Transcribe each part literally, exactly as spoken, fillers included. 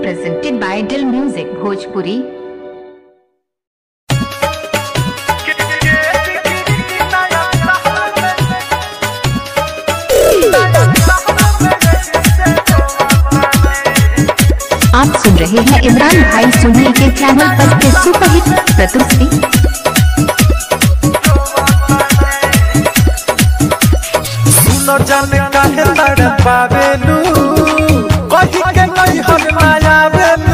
presented by Dill Music Bhojpuri. आप सुन रहे हैं इमरान भाई सोनी के चैनल पर के सुपरहिट प्रस्तुति। सुनो जाने काहे तड़पावेलू कहि के नहीं हम मायावेलू।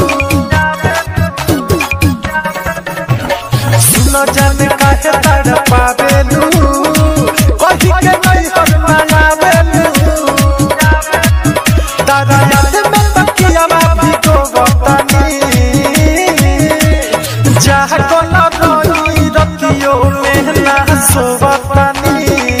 सुनो जाने काहे तड़पावेलू कहि के नहीं हम मायावेलू। तारा याद में तकिया भी को बतानी जह को ना रोई रतियों में ना सोवतानी।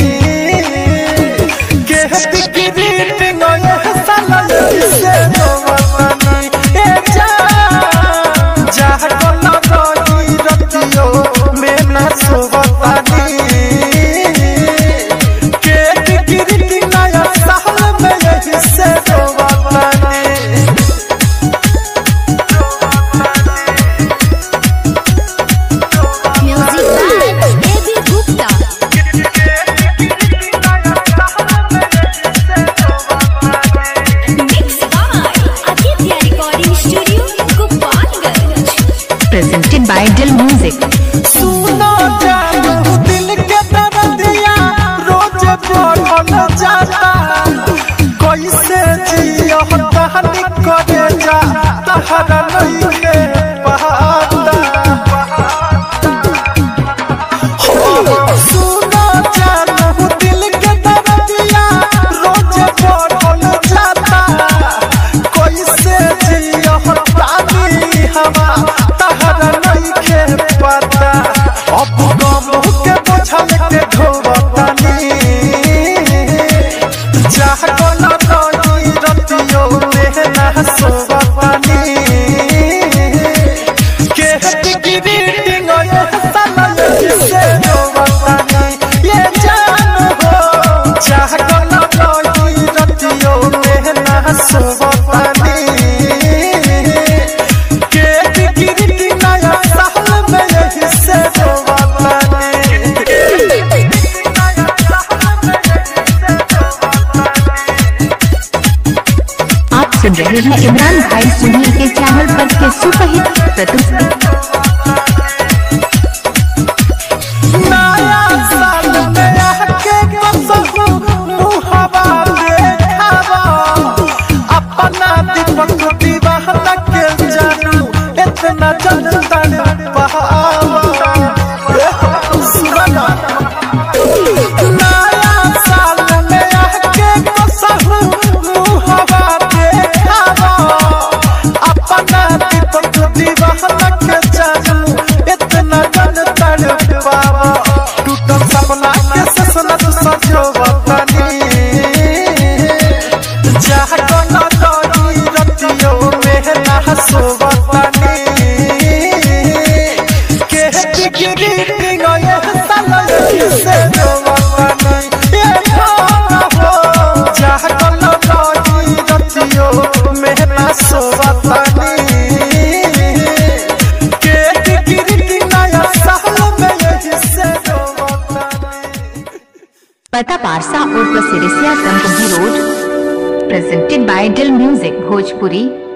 Presented by Dill Music. सुनो जानू दिल के दर्दिया रोज बढ़ल जाता। कैसे जियो कहानी करे जा तहरा नहीं के पहाता। सुनो जानू दिल के दर्दिया रोज बढ़ल जाता। कैसे जियो पानी हवा अब गम के बोझल के ढोबतानी जह को ना रोई रतियों में ना सोवतानी। के ग्रीटिंग ये साला से ढोबतानी ये जान हो जह को ना रोई रतियों में ना सोवतानी। सुन रहे हैं इमरान भाई सोनी के चैनल पर के सुपरहिट प्रस्तुति। नया साल में आके कसम मुहावा देखावा अपना दीपक दीवाना के जानू इतना जनता ने बहावा। सुना नया साल में आके कसम मुहावा टूटल सपना के ससना सजो वतनी जह को ना रोई रतियों में ना सोवतानी। के ग्रीटिंग ये साला से रोवतानी ये ना हो जह को ना रोई रतियों में ना सोवतानी। पता पारसा और प्रसिरिसिया company road. Presented by Dill Music Bhojpuri.